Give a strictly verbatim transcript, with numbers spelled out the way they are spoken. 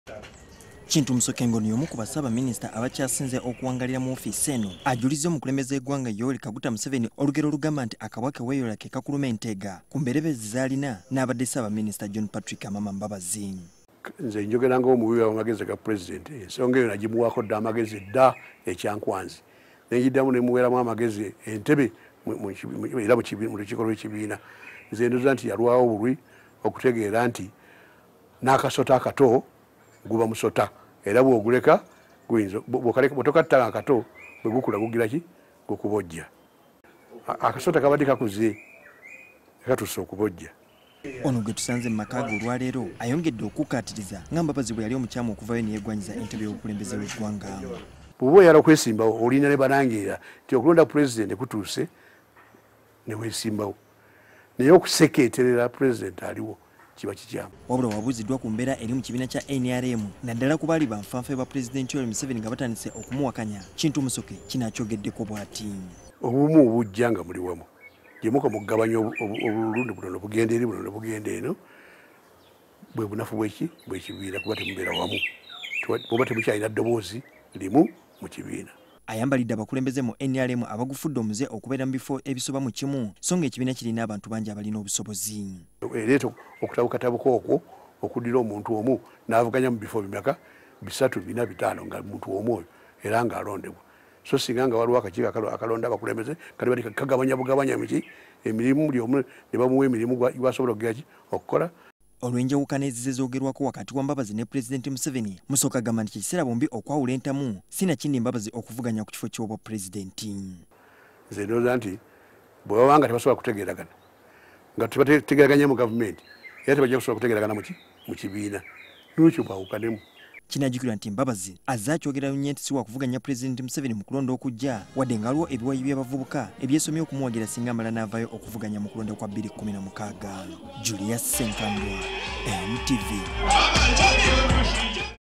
Kintu Musoke ni omu ku bassaabaminisita abakyasinze okuwangalira mu ofiisi eno ajuliza omukulembeze w'eggwanga Yoweri Museveni olugero olugamba nti akabwa ke weeyola ke kakuluma enteega ku mberebezi z'alina n'abadde ssaabaminisita John Patrick Amama Mbabazi. Nze njogera ng'omuwi w'amagezi ga pulezidenti ensonga eyo nagimuwaako dda amagezi dda ekyankwanzi nenjiddamu ne muweeramu amagezi entebe era mu lukiiko lw'ekibiina. Nze ndoza nti yalwawo bulwi okutegeera nti n'akasota akato guba musota era bw'oguleka bw'otokattanga akato bwe gukula gugira ki gukubojja. Akasota kabadde kakuze katusse okubojja. Ono gwe tusanze mu maka ge olwaleero ayongedde okukkaatiriza nga Mbabazi bwe yali omukyamu okuvayo ne yeegwanyiza entebe y'obukulembeze w'eggwanga. Bw'oba oyala okwesimbawo olina ne banangeera nti okulonda pulezidenti kutuuse ne weesimbawo naye okusekeeterera pulezidenti aliwo kiba kikyamu. Wabula wabuuziddwa ku mbeera eri mu kibiina kya N R M naddala ku baali banfanfe ba pulezidenti Yoweri Museveni nga batandise okumuwakanya, Kintu Musoke kinakyogeddeko bw'ati. Obumu obujja nga muli wamu gyemuka mugabanya obulungi buno bugenda eri buno bugenda eno bwe bunafu bweki bwekibiina kuba temubeera wamu oba temukyalina ddoboozi limu mu kibiina. Ayambalidde abakulembeze mu N R M abagufudde omuze okubeera mu bifo ebisoba mu kimu so nga ekibiina kirina abantu bangi abalina obusobozi. Ereeta okutabukatabuka okwo okuddira omuntu omu n'avuganya mu bifo bimeka bisatu bina bitaano nga muntu omu oyo era ng'alondebwa. So singa nga waliwo akakiiko akalonda abakulembeze kali bali kagabanya bugabanya miki emirimu buli omu ne bamuwa emirimu gwasobola okugira ki okukola. Olw'enjawukana ezizoogerwako wakati wa Mbabazi ne Pulezidenti Museveni, Musoke agamba nti ky'ekisera bombi okwawula entamu sinakindi Mbabazi okuvuganya ku kifo ky'obwa pulezidenti. Nze ndowooza nti bwe baba nga tebasobola kutegeeragana nga tebategeeraganya mu gavumenti era tebajja kusobola kutegeeragana mu kibiina n'ekyo bawukanemu. Kinajjukirwa nti Mbabazi azze akyogera nnyo nti si wakuvuganya Pulezidenti Museveni mu kulonda okujja wadde nga waliwo ebiwayi by'abavubuka ebyesomye okumuwagira singa amala n'avaayo okuvuganya mu kulonda kwa bbiri kkumi na mukaaga. Julius Senkandwa, N T V.